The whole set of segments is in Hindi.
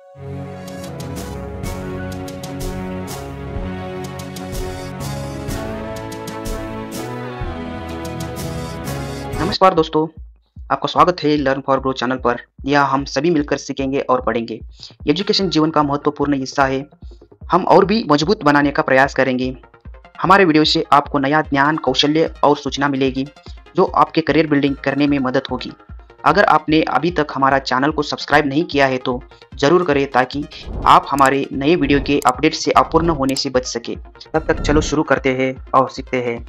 नमस्कार दोस्तों, आपका स्वागत है लर्न फॉर ग्रो चैनल पर। यहाँ हम सभी मिलकर सीखेंगे और पढ़ेंगे। एजुकेशन जीवन का महत्वपूर्ण हिस्सा है। हम और भी मजबूत बनाने का प्रयास करेंगे। हमारे वीडियो से आपको नया ज्ञान, कौशल्य और सूचना मिलेगी जो आपके करियर बिल्डिंग करने में मदद होगी। अगर आपने अभी तक हमारा चैनल को सब्सक्राइब नहीं किया है तो ज़रूर करें ताकि आप हमारे नए वीडियो के अपडेट से अपूर्ण होने से बच सके। तब तक चलो शुरू करते हैं और सीखते हैं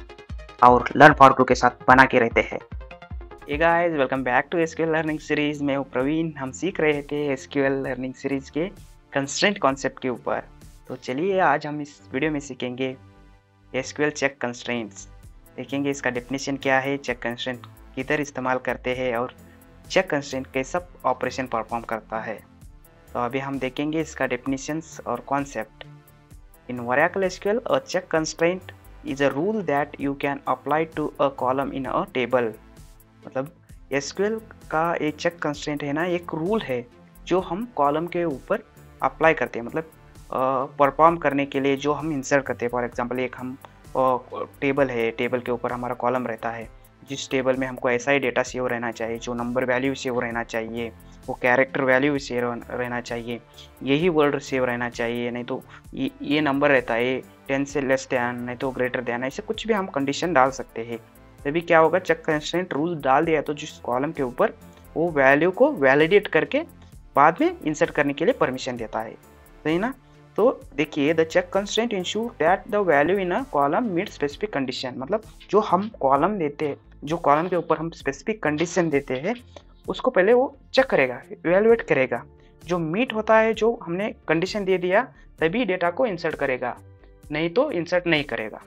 और लर्न फॉर ग्रो के साथ बना के रहते हैं। Hey guys, welcome back to SQL learning series. मैं हूं प्रवीण। हम सीख रहे थे एसक्यूएल लर्निंग सीरीज के कंस्ट्रेंट कॉन्सेप्ट के ऊपर। तो चलिए आज हम इस वीडियो में सीखेंगे एसक्यूएल चेक कंस्ट्रेंट्स। देखेंगे इसका डेफिनेशन क्या है, चेक कंस्ट्रेंट किधर इस्तेमाल करते हैं और चेक कंस्ट्रेंट कैसा ऑपरेशन परफॉर्म करता है। तो अभी हम देखेंगे इसका डेफिनेशंस और concept. In Oracle SQL, a check constraint is a rule that you can apply to a column in a table। मतलब SQL का एक चेक कंस्ट्रेंट है ना, एक रूल है जो हम कॉलम के ऊपर अप्लाई करते हैं। मतलब परफॉर्म करने के लिए जो हम इंसर्ट करते हैं। फॉर एग्जांपल एक हम टेबल है, टेबल के ऊपर हमारा कॉलम रहता है। जिस टेबल में हमको ऐसा ही डेटा सेव रहना चाहिए, जो नंबर वैल्यू सेव रहना चाहिए, वो कैरेक्टर वैल्यू सेव रहना चाहिए, यही वर्ड सेव रहना चाहिए। नहीं तो ये नंबर रहता है 10 से लेस दैन, नहीं तो ग्रेटर दैन, ऐसे कुछ भी हम कंडीशन डाल सकते हैं। तभी क्या होगा, चेक कंस्ट्रेंट रूल डाल दिया तो जिस कॉलम के ऊपर वो वैल्यू को वैलिडेट करके बाद में इंसर्ट करने के लिए परमिशन देता है। सही ना। तो देखिए, the check constraint ensure that the value in a column meet specific condition. मतलब जो हम कॉलम देते हैं, जो कॉलम के ऊपर हम स्पेसिफिक कंडीशन देते हैं, उसको पहले वो चेक करेगा, इवेलुएट करेगा। जो मीट होता है, जो हमने कंडीशन दे दिया, तभी डेटा को इंसर्ट करेगा, नहीं तो इंसर्ट नहीं करेगा।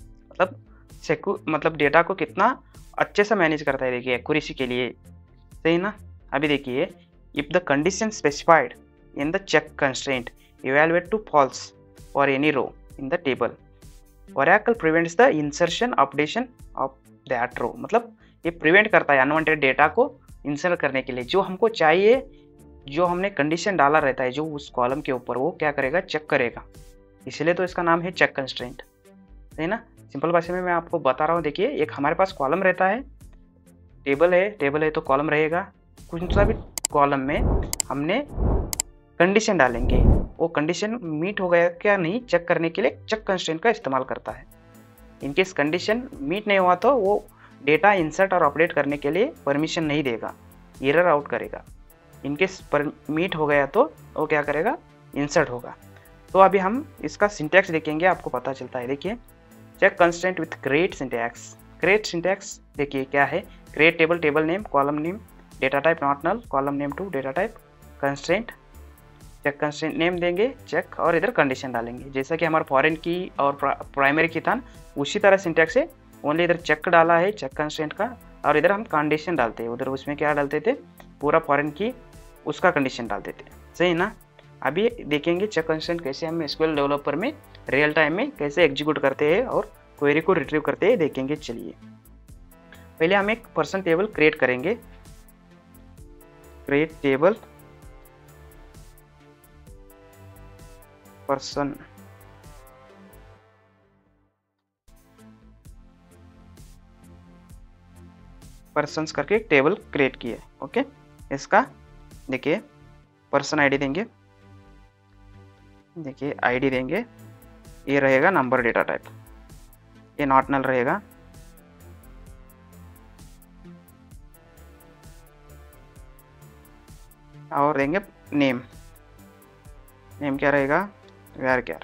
मतलब डेटा को कितना अच्छे से मैनेज करता है, देखिए एक्यूरेसी के लिए। सही ना। अभी देखिए, if the condition specified in the check constraint evaluate to false for any row in the table, Oracle prevents the insertion updation of that row. मतलब ये प्रिवेंट करता है अनवांटेड डेटा को इंसर्ट करने के लिए। जो हमको चाहिए, जो हमने कंडीशन डाला रहता है जो उस कॉलम के ऊपर, वो क्या करेगा, चेक करेगा। इसलिए तो इसका नाम है चेक कंस्ट्रेंट। सही ना। सिंपल भाषा में मैं आपको बता रहा हूँ। देखिए, एक हमारे पास कॉलम रहता है, टेबल है तो कॉलम रहेगा। कुछ सा भी कॉलम में हमने कंडीशन डालेंगे, वो कंडीशन मीट हो गया क्या नहीं चेक करने के लिए चेक कंस्ट्रेंट का इस्तेमाल करता है। इनकेस कंडीशन मीट नहीं हुआ तो वो डेटा इंसर्ट और अपडेट करने के लिए परमिशन नहीं देगा, एरर आउट करेगा। इनकेस मीट हो गया तो वो क्या करेगा, इंसर्ट होगा। तो अभी हम इसका सिंटैक्स देखेंगे, आपको पता चलता है। देखिए, check constraint with create syntax. Create syntax देखिए क्या है, create table, table name, column name, data type not null, column name two data type, constraint, check constraint name देंगे चेक, और इधर कंडीशन डालेंगे। जैसा कि हमारा फॉरेन की और प्राइमरी की था, उसी तरह सिंटैक्स है। ओनली इधर चेक डाला है चेक कंस्ट्रेंट का, और इधर हम कंडीशन डालते हैं। उधर उसमें क्या डालते थे, पूरा फॉरेन की उसका कंडीशन डालते थे। सही ना। अभी देखेंगे चेक कंस्ट्रेंट कैसे हम एसक्यूएल डेवलपर में रियल टाइम में कैसे एग्जीक्यूट करते हैं और क्वेरी को रिट्रीव करते हैं, देखेंगे। चलिए, पहले हम एक पर्सन टेबल क्रिएट करेंगे। क्रिएट टेबल पर्सन, पर्सन्स करके एक टेबल क्रिएट किया है। ओके, इसका देखिए पर्सन आईडी देंगे। देखिए आईडी देंगे, ये रहेगा नंबर डेटा टाइप, ये नॉट नल रहेगा। और देंगे नेम, नेम क्या रहेगा, varchar।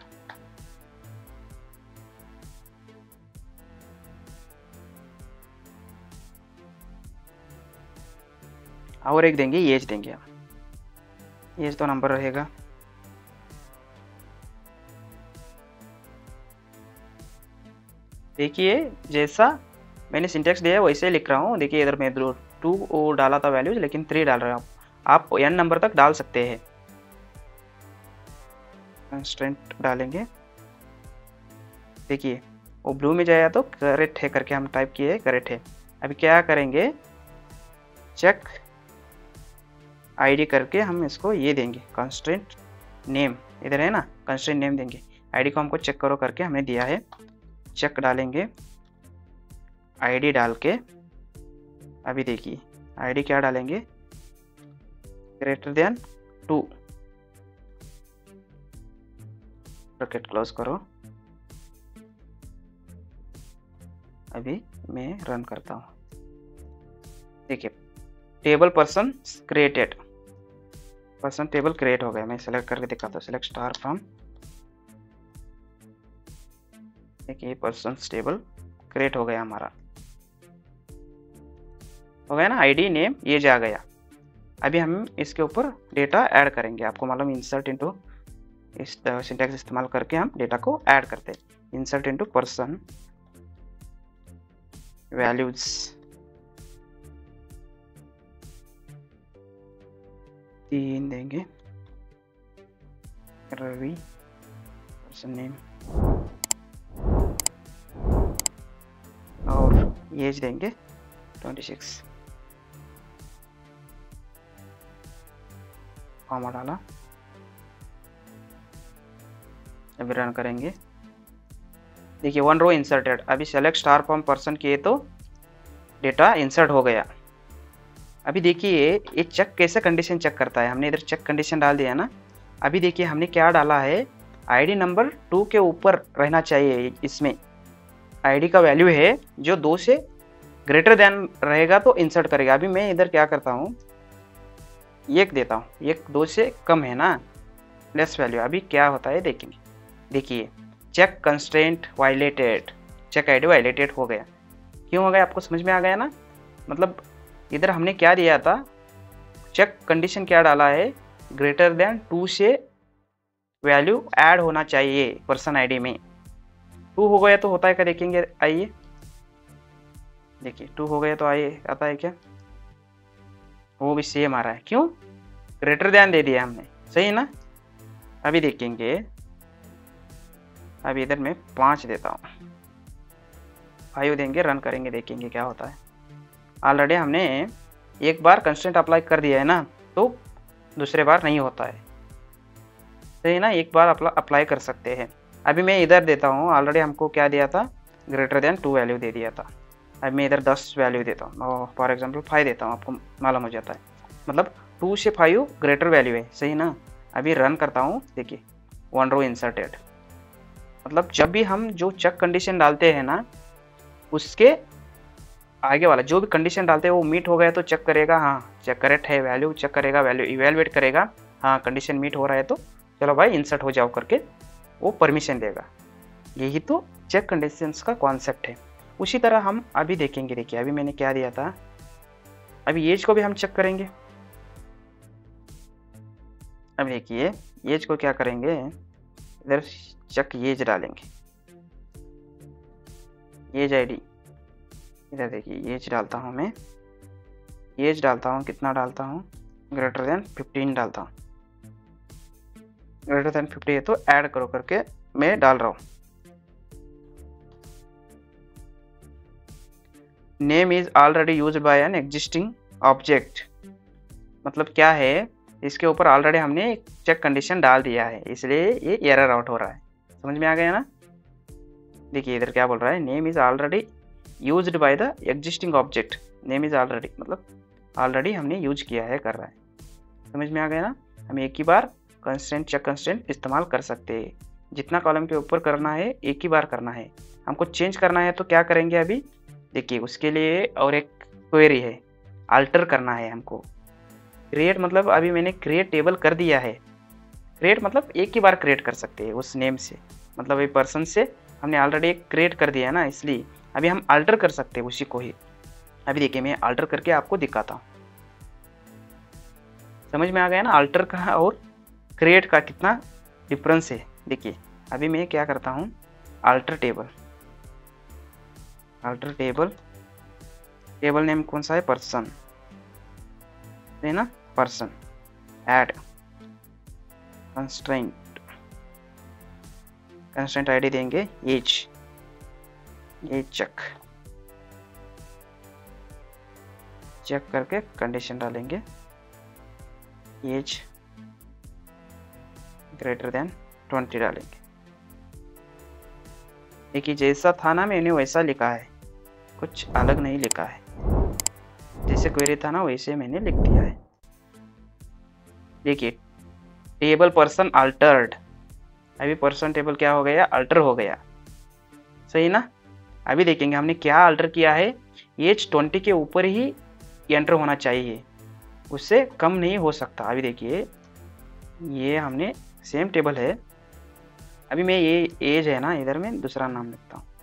और एक देंगे एज, देंगे हम एज तो नंबर रहेगा। देखिए, जैसा मैंने सिंटैक्स दिया है वैसे लिख रहा हूँ। देखिए, इधर मैं 2 डाला था वैल्यूज, लेकिन 3 डाल रहे हैं। आप n नंबर तक डाल सकते हैं। कंस्ट्रेंट डालेंगे। देखिए, वो ब्लू में जाएगा तो करेक्ट है करके हम टाइप किए, करेक्ट है। अभी क्या करेंगे, चेक आईडी करके हम इसको ये देंगे कंस्ट्रेंट नेम, इधर है ना कंस्ट्रेंट नेम देंगे। आईडी को हमको चेक करो करके हमने दिया है, चेक डालेंगे, आईडी डाल के अभी देखिए आईडी क्या डालेंगे, ग्रेटर देन 2, ब्रैकेट क्लोज करो। अभी मैं रन करता हूँ, देखिए table person created, person table create हो गया। मैं सेलेक्ट करके दिखाता हूँ, सेलेक्ट स्टार फ्रॉम, देखिए पर्सन टेबल क्रिएट हो गया हमारा, हो गया ना, आईडी नेम एज आ गया। अभी हम इसके ऊपर डेटा ऐड करेंगे, आपको मालूम इंसर्ट इनटू, इस सिंटैक्स इस्तेमाल करके हम डेटा को ऐड करते हैं। इंसर्ट इनटू पर्सन वैल्यूज, तीन देंगे, रवि पर्सन नेम और एज देंगे 26, कॉमा डाला। अभी रन करेंगे, देखिए 1 रो इंसर्टेड। अभी सेलेक्ट स्टार फ्रॉम पर्सन किए तो डेटा इंसर्ट हो गया। अभी देखिए ये चेक कैसे कंडीशन चेक करता है, हमने इधर चेक कंडीशन डाल दिया ना। अभी देखिए हमने क्या डाला है, आईडी नंबर 2 के ऊपर रहना चाहिए, इसमें आईडी का वैल्यू है जो 2 से ग्रेटर देन रहेगा तो इंसर्ट करेगा। अभी मैं इधर क्या करता हूँ, 1 देता हूँ, 1 2 से कम है ना, लेस वैल्यू। अभी क्या होता है देखेंगे, देखिए check constraint violated, check ID violated हो गया। क्यों हो गया आपको समझ में आ गया ना, मतलब इधर हमने क्या दिया था, चेक कंडीशन क्या डाला है, ग्रेटर देन 2 से वैल्यू ऐड होना चाहिए पर्सन आईडी में। 2 हो गया तो होता है क्या देखेंगे, आइए देखिए 2 हो गया तो आइए आता है क्या, वो भी सेम आ रहा है। क्यों, ग्रेटर देन दे दिया हमने, सही ना। अभी देखेंगे, अभी इधर मैं 5 देता हूँ, 5 देंगे, रन करेंगे, देखेंगे क्या होता है। ऑलरेडी हमने एक बार कंस्ट्रेंट अप्लाई कर दिया है ना, तो दूसरे बार नहीं होता है, सही ना, एक बार अप्लाई कर सकते हैं। अभी मैं इधर देता हूँ, ऑलरेडी हमको क्या दिया था, ग्रेटर देन 2 वैल्यू दे दिया था। अभी मैं इधर 10 वैल्यू देता हूँ, फॉर एग्जांपल 5 देता हूँ, आपको मालूम हो जाता है, मतलब 2 से 5 ग्रेटर वैल्यू है, सही ना। अभी रन करता हूँ, देखिए 1 रो इंसर्टेड, मतलब जब भी हम जो चेक कंडीशन डालते हैं ना, उसके आगे वाला जो भी कंडीशन डालते हैं वो मीट हो गया तो चेक करेगा, हाँ चेक करेक्ट है वैल्यू, चेक करेगा वैल्यू, इवेलुएट करेगा, हाँ कंडीशन मीट हो रहा है तो चलो भाई इंसर्ट हो जाओ करके वो परमिशन देगा। यही तो चेक कंडीशंस का कॉन्सेप्ट है। उसी तरह हम अभी देखेंगे, देखिए अभी मैंने क्या दिया था, अभी एज को भी हम चेक करेंगे। अब देखिए एज को क्या करेंगे, इधर चेक एज डालेंगे, एज आईडी, इधर देखिए एज डालता हूँ मैं, एज डालता हूँ, कितना डालता हूँ, ग्रेटर देन 15 डालता हूँ, ग्रेटर देन 50 है तो ऐड करो करके मैं डाल रहा हूँ। Name is already used by an existing object, मतलब क्या है, इसके ऊपर ऑलरेडी हमने एक चेक कंडीशन डाल दिया है, इसलिए ये एरर आउट हो रहा है। समझ में आ गया ना। देखिए इधर क्या बोल रहा है, name is already used by the existing object, name is already मतलब ऑलरेडी हमने यूज किया है, कर रहा है। समझ में आ गया ना। हम एक ही बार कंस्ट्रेंट चेक कंस्ट्रेंट इस्तेमाल कर सकते हैं, जितना कॉलम के ऊपर करना है एक ही बार करना है। हमको चेंज करना है तो क्या करेंगे, अभी देखिए उसके लिए और एक क्वेरी है, अल्टर करना है हमको। क्रिएट मतलब अभी मैंने क्रिएट टेबल कर दिया है, क्रिएट मतलब एक ही बार क्रिएट कर सकते हैं उस नेम से, मतलब ये पर्सन से हमने ऑलरेडी एक क्रिएट कर दिया है ना, इसलिए अभी हम अल्टर कर सकते हैं उसी को ही। अभी देखिए मैं अल्टर करके आपको दिखाता हूँ, समझ में आ गया ना अल्टर का और क्रिएट का कितना डिफरेंस है। देखिए अभी मैं क्या करता हूँ, alter table, alter table, table name कौन सा है, पर्सन है ना, person, add constraint, constraint ID देंगे एज, एज चेक, चेक करके कंडीशन डालेंगे, एज ग्रेटर देन 20 डालेंगे। देखिए जैसा था ना मैंने वैसा लिखा है, कुछ अलग नहीं लिखा है, जैसे क्वेरी था ना वैसे मैंने लिख दिया है। देखिए टेबल पर्सन अल्टर्ड, अभी पर्सन टेबल क्या हो गया, अल्टर हो गया, सही ना। अभी देखेंगे हमने क्या अल्टर किया है, एज 20 के ऊपर ही एंटर होना चाहिए, उससे कम नहीं हो सकता। अभी देखिए ये हमने सेम टेबल है, अभी मैं ये एज है ना, इधर में दूसरा नाम लिखता हूँ,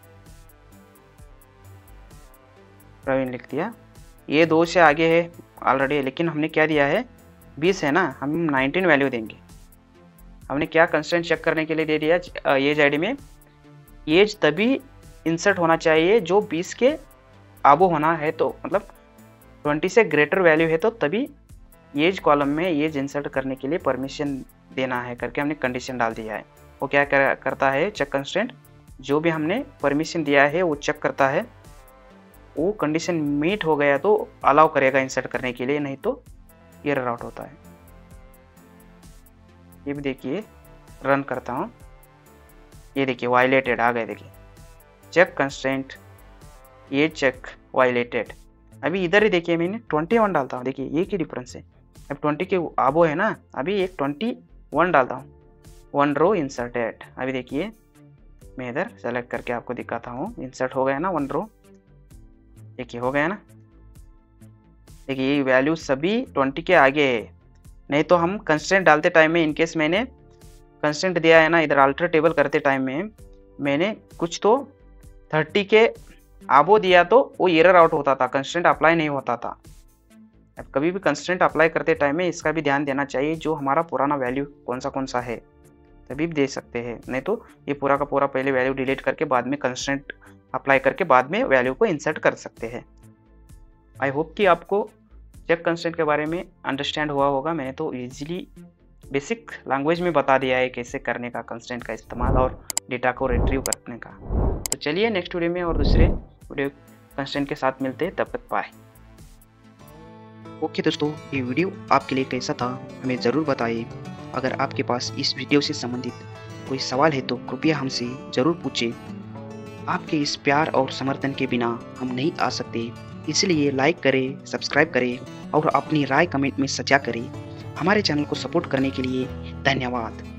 प्रवीण लिख दिया। ये 2 से आगे है ऑलरेडी, लेकिन हमने क्या दिया है 20 है ना, हम 19 वैल्यू देंगे। हमने क्या कंस्ट्रेंट चेक करने के लिए दे दिया एज आईडी में, एज तभी इंसर्ट होना चाहिए जो 20 के आबो होना है, तो मतलब 20 से ग्रेटर वैल्यू है तो तभी एज कॉलम में एज इंसर्ट करने के लिए परमिशन देना है करके हमने कंडीशन डाल दिया है। वो क्या करता है, चेक कंस्ट्रेंट जो भी हमने परमिशन दिया है वो चेक करता है, वो कंडीशन मीट हो गया तो अलाउ करेगा इंसर्ट करने के लिए, नहीं तो एरर आउट होता है। ये भी देखिए रन करता हूँ, ये देखिए वायलेटेड आ गए, देखिए चेक कंस्ट्रेंट ये चेक वायलेटेड। अभी इधर ही देखिए मैंने 21 डालता हूँ, देखिए ये की डिफरेंस है, अब 20 के आबो है ना, अभी एक 21 डालता हूँ, 1 रो इंसर्टेड। अभी देखिए मैं इधर सेलेक्ट करके आपको दिखाता हूँ, इंसर्ट हो गया ना 1 रो, देखिए हो गया ना। देखिए ये वैल्यू सभी 20 के आगे है, नहीं तो हम कंस्ट्रेंट डालते टाइम में इनकेस मैंने कंस्ट्रेंट दिया है ना, इधर अल्टर टेबल करते टाइम में मैंने कुछ तो 30 के आबो दिया तो वो एरर आउट होता था, कंस्ट्रेंट अप्लाई नहीं होता था। अब कभी भी कंस्ट्रेंट अप्लाई करते टाइम में इसका भी ध्यान देना चाहिए, जो हमारा पुराना वैल्यू कौन सा है तभी भी दे सकते हैं, नहीं तो ये पूरा का पूरा पहले वैल्यू डिलीट करके बाद में कंस्ट्रेंट अप्लाई करके बाद में वैल्यू को इंसर्ट कर सकते हैं। आई होप कि आपको चेक कंस्ट्रेंट के बारे में अंडरस्टैंड हुआ होगा। मैंने तो इजीली बेसिक लैंग्वेज में बता दिया है कैसे करने का कंस्ट्रेंट का इस्तेमाल और डेटा को रिट्रीव करने का। तो चलिए नेक्स्ट वीडियो में और दूसरे वीडियो कंस्ट्रेंट के साथ मिलते हैं, तब तक बाय। ओके दोस्तों, ये वीडियो आपके लिए कैसा था हमें ज़रूर बताइए। अगर आपके पास इस वीडियो से संबंधित कोई सवाल है तो कृपया हमसे ज़रूर पूछें। आपके इस प्यार और समर्थन के बिना हम नहीं आ सकते, इसलिए लाइक करें, सब्सक्राइब करें और अपनी राय कमेंट में साझा करें। हमारे चैनल को सपोर्ट करने के लिए धन्यवाद।